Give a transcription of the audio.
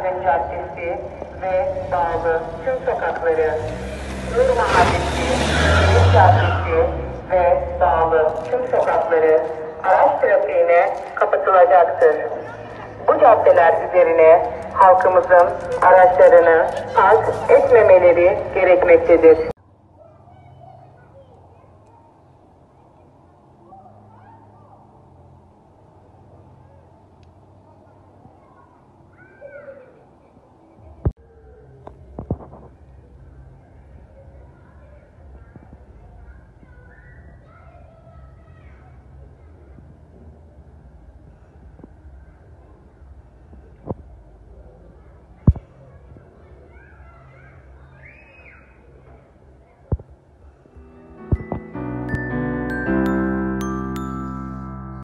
Aydın Caddesi ve bağlı tüm sokakları, Nur Mahallesi, Deniz Caddesi ve bağlı tüm sokakları araç trafiğine kapatılacaktır. Bu caddeler üzerine halkımızın araçlarını park etmemeleri gerekmektedir.